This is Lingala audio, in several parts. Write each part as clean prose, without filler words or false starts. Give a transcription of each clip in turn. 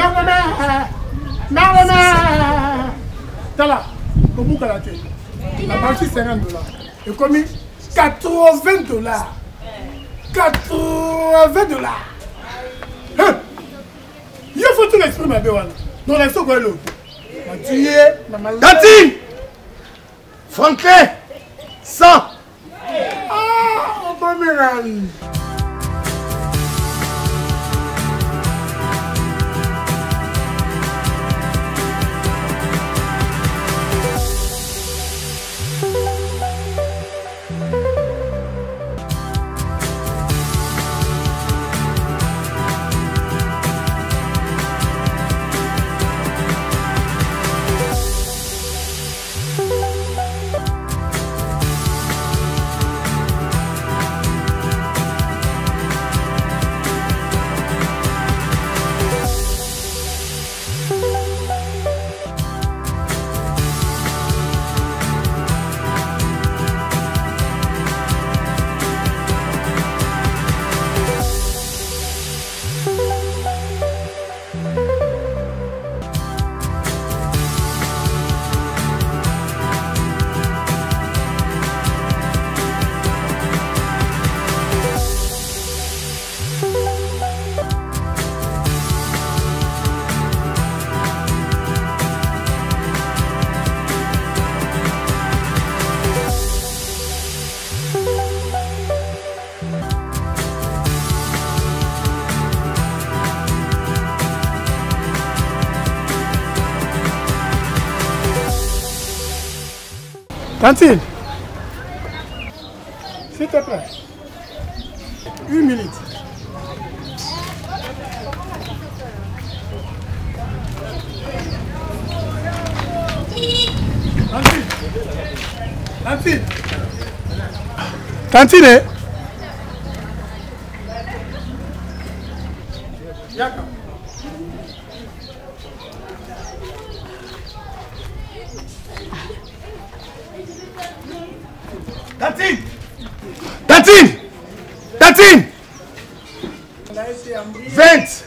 Tala, comment qu'elle a été? La banque c'est $50. Et comme $80. $80. Hein? Il faut tout l'exprimer, Béwan. Non, la seconde, l'eau. La tuer, la maladie. Tati! Franklin! 100! Ah, bon, Miran. Tantine, s'il te plaît, 1 minute. Tantine. Yaka. Tantine! 20!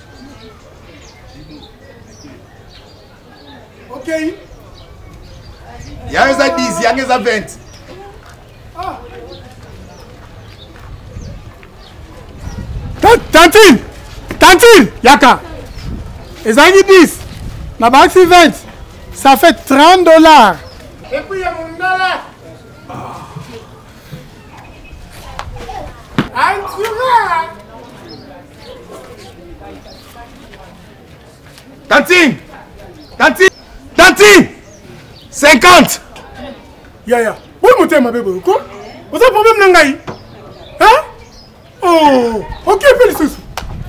Ok. Il y a un 10, il y a un 20. Tantine! Yaka! Et ça dit 10. La banque c'est 20. Ça fait $30. Et puis il y a mon dollar. Tantine! 50! Ya. Oui, mon thème, ma bébé. Quoi? Vous avez un problème, Nangaï? Hein? Oh! Ok, fais le sous.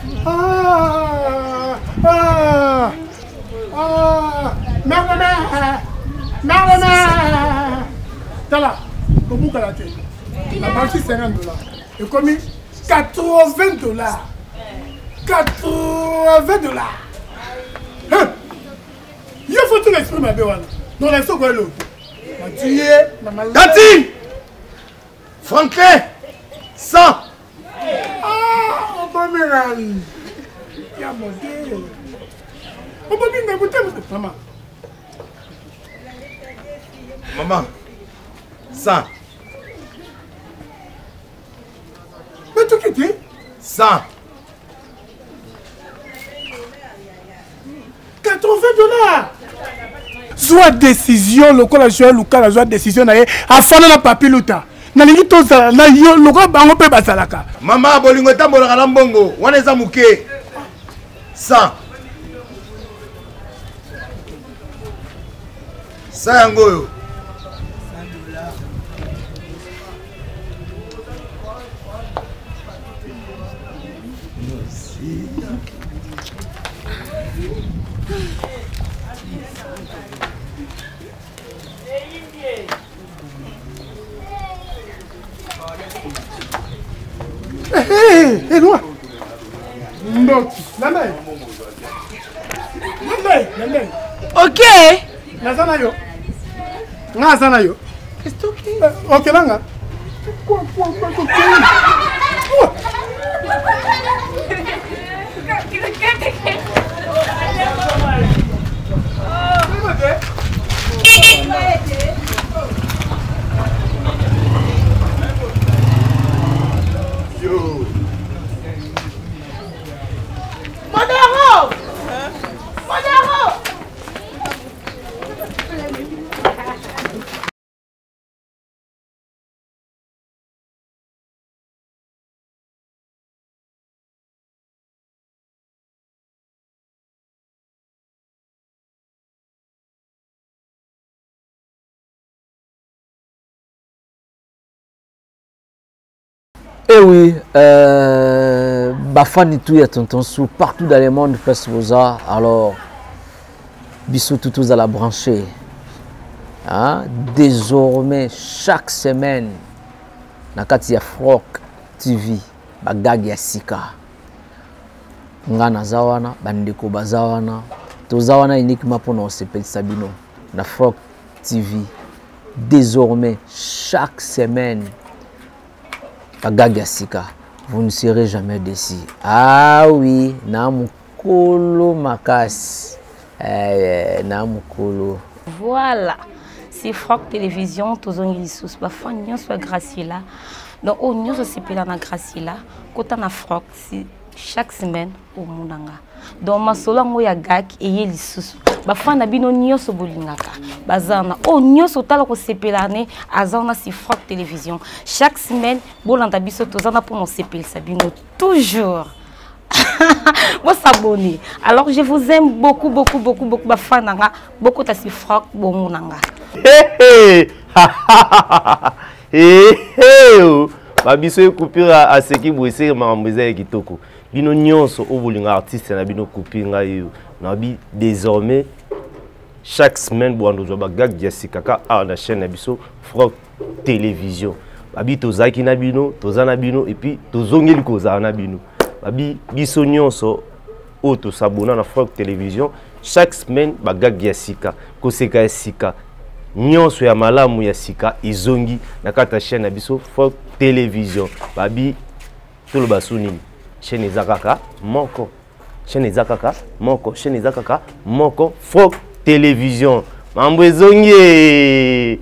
Marlena! Tala, comment qu'elle a été? La banque c'est $50. Et comme $80. $80. Hein? Il faut tout l'exprimer, Béwan. Non, la seconde, l'eau. La tuer, la maladie. Tati! Franklin! 100! Ah, bon, Miran. Il y a mon Dieu. On peut bien écouter, maman. Maman, 100. Mais tu quittes? 100. $80. Soit décision, le col a joué, le cas a joué décision, a fallu la papiluta. Nalingi to ça, na yo, le gars bango pe basalaka. Maman, bolingo tambola kalambongo, wana eza muke. 100. 100 yango yo. Hé, loin. Non, la main. Ok. Nazana yo. It's okay. Ok, langa. Quoi. Eh oui, Bafani tout y a tonton sous partout dans le monde place Boza. Alors, bisous tous à la branchée. Hein? Désormais, chaque semaine, nakati ya Frog TV, bagag ya sika. Ngana zawana, bandeko bazawana. Tozawana uniquement pour nous s'appelle Sabino. Na Frog TV. Désormais, chaque semaine, bagag ya sika. Vous ne serez jamais déçus. Ah oui, namukolo makas. Namukolo. Voilà. C'est Frog Télévision, tous les sous, parfois nous sommes grâce là. Donc nous sommes aussi là na grâce là. Quand on a Frog, chaque semaine au Munanga. Donc ma solo ngoya gak et les sous. Parfois na bino nyoso bolingaka. Bazana nous sommes tala ko sepelane azana si Frog Télévision. Chaque semaine bolanda biso tozana pour mon sepel sabino toujours. Vous s'abonner. Alors je vous aime beaucoup bafananga beaucoup ta si Frog bon munanga. Babiso coupure à ce qui boissé mamboza kitoko. Bino nyonso o bolinga artiste na bino coupinga yo. Na bi désormais chaque semaine boando zo bagag Jessica ka na chaîne na biso Frog Télévision. Babi tozaki na bino, tozana bino et puis tozongeli koza na bino. Babi biso nyonso o to s'abonner na Frog Télévision chaque semaine bagag Jessica ko seka sika. Nyonso ya malamu ya sika izongi na kata chaîne na biso Frog Télévision. Babi tolo basuni chaîne ezakaka moko. Chaîne ezakaka moko, chaîne ezakaka moko Frog Télévision. Mambo ezongi.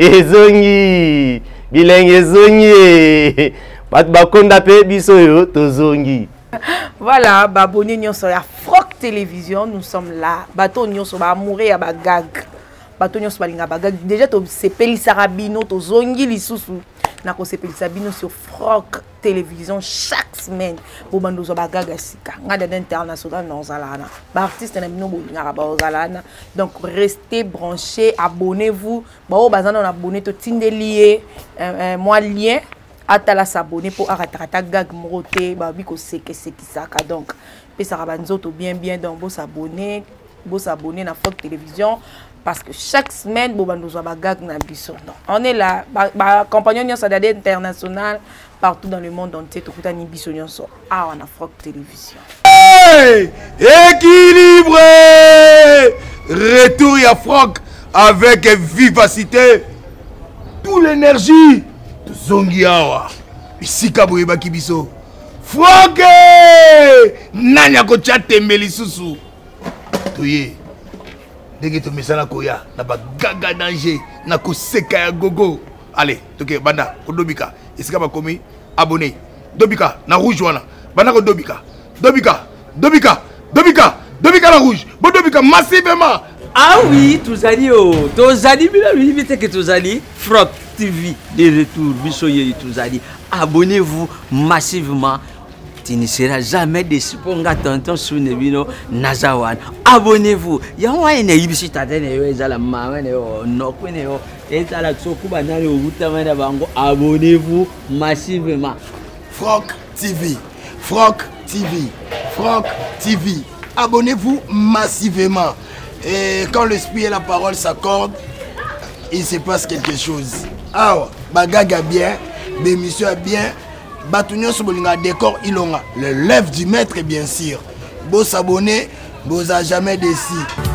Ezongi. Bilenge ezongi. Bat bakonda pe biso yo tozongi. Voilà, baboni nyonso ya Frog Télévision, nous sommes là. Bato nyonso ba mourir ya bagag. Bato nyonso balinga bagag. Déjà to sepeli sarabino to zongi lisusu. Na ko sepeli sabino sur Frog Télévision chaque semaine. Bo bando zo bagag sika. Ngada international nozalana. Ba artiste na bino bolinga ba ozalana. Donc restez branchés, abonnez-vous. Ba o bazana na abonné to tindelié moi lien atala s'abonner pour aratarata gag moroté ba biko seke saka donc pe sarabanzoto bien donc bo s'abonner na Frog Télévision parce que chaque semaine bo bando zo ba gag na biso. On est là ba compagnon nyonso d'ade international partout dans le monde entier to kuta ni biso nyonso na Frog Télévision. Hey! Équilibré! Retour à Frog avec vivacité, toute l'énergie. Zongi awa bisika boyeba kibiso Frog nanya ko chatembeli susu toye dege to mesana koya na bagaga danger na ko seka ya gogo. Allez toke banda ko dobika isika ba komi abonné dobika na rouge wana banda ko dobika na rouge bo dobika massivement. Ah oui, Touzali, bila vite que Touzali, Frog TV de retour, Bissoye Touzali. Abonnez-vous massivement. Tu ne seras jamais déçu pour nga tonton Sounebino Nazawan. Abonnez-vous. Ya wa ene yibisi tatene yo ezala mama ne yo nokwene yo ezala tsokuba na yo utamana bango. Abonnez-vous massivement. Frog TV. Abonnez-vous massivement. Et quand l'esprit et la parole s'accordent, il se passe quelque chose. Ah, bagaga bien, bémission bien, batounion sur le décor ilonga. Le lève du maître bien sûr. Beau s'abonner, beau à jamais décis.